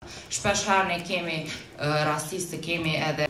Shpesh herë ne kemi rastistë të kemi edhe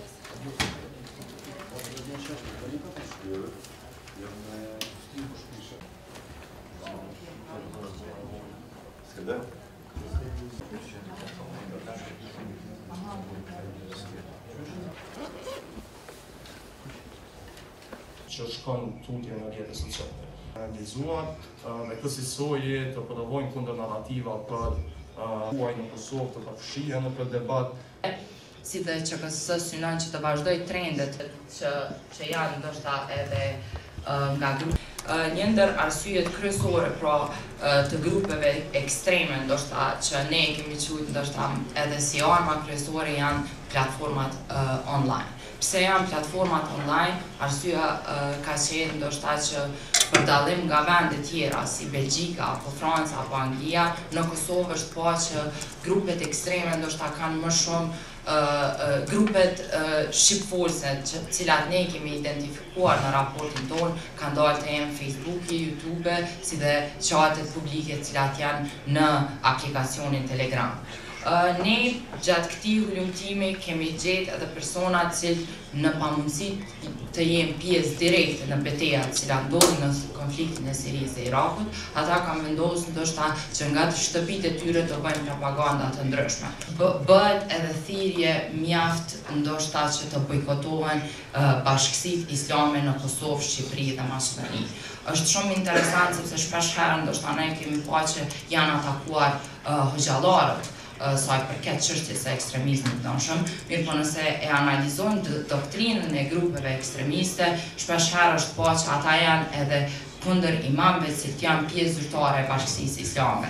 që shkon tutje në rrjetet sociale. Analizuar me kësaj të provojnë kundër narrativa për huaj në Kosovë të përfshijë në këtë debat. Si dhe QKS synon që të vazhdoj trendet që janë ndoshta edhe nga grupe. Një ndër arsyet kryesore pra të grupeve ekstreme ndoshta që ne kemi quajtur ndoshta edhe si arma kryesore janë platformat online. Pse janë platformat online? Arsyeja ka qenë ndoshta që për dallim nga vende tjera si Belgjika apo Franca apo Anglia, në Kosovë është pa që grupet ekstreme ndoshta kanë më shumë grupet shqipforse të cilat ne kemi identifikuar në raportin tonë kanë dalë të jenë Facebooki, YouTube, si dhe qatet publike të cilat janë në aplikacionin Telegram. Ne gjatë këtij hulumtimi kemi gjetë edhe persona të cilë në pamundësi të jenë pjesë direkte në betejat të cilat ndodhin në konfliktin e Sirisë dhe Irakut, ata kanë vendosur ndoshta që nga të shtëpitë e tyre të bëjnë propaganda të ndryshme. Bëhet edhe thirrje mjaft ndoshta që të bojkotohen bashkësitë islame në Kosovë, Shqipëri dhe Maqedoni. Është shumë interesant sepse shpesh herë ndoshta ne kemi pa që janë atakuar hoxhallarët saj përket çështjes së ekstremizmit ndoshëm, mirë po nëse e analizojmë doktrinën e grupeve ekstremiste, shpesh herë është pa që ata janë edhe kundër imamëve që janë pjesë zyrtare e bashkësisë islame.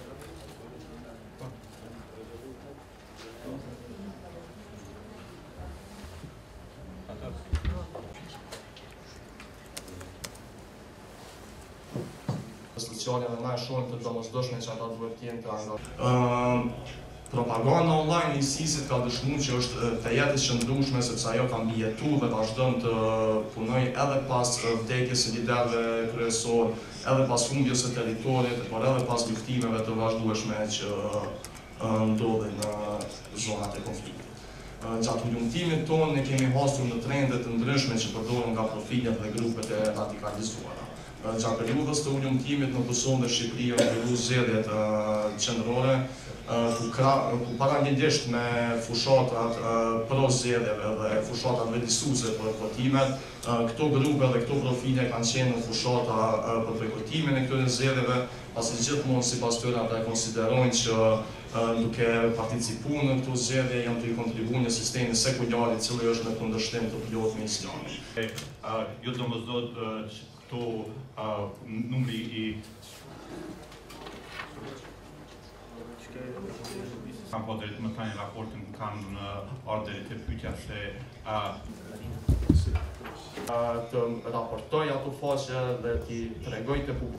Sociale dhe më shumë të domosdoshme që ata duhet të jenë të angazhuar. Propaganda online i ISIS-it ka dëshmuar që është të jetë e qëndrueshme sepse ajo ka mbijetuar dhe vazhdon të punojë edhe pas vdekjes së liderëve kryesor, edhe pas humbjes së territorit, por edhe pas luftimeve të vazhdueshme që ndodhin në zonat e konfliktit. Gjatë hulumtimit tonë ne kemi hasur në trende të ndryshme që përdoren nga profilet dhe grupet e radikalizuara. Gjatë periudhës të hulumtimit në Kosovë dhe Shqipëri janë zgjedhur zgjedhjet qendrore ku paralelisht me fushatat pro-zgjedhjeve dhe fushatat vendisuese për bojkotimet, këto grupe dhe këto profile kanë qenë në fushata për bojkotimin e këtyre zgjedhjeve, pasi gjithmonë sipas tyre ata konsiderojnë që duke participuar në këto zgjedhje janë të kontribuar në sistemin sekular i cili është në kundërshtim të plotë me Islamin. Jo domosdoshmë këto numri i kam po drejt më tani raportin kanë në ardheri të pyetja se të raportoj ato faqe dhe t'i tregoj të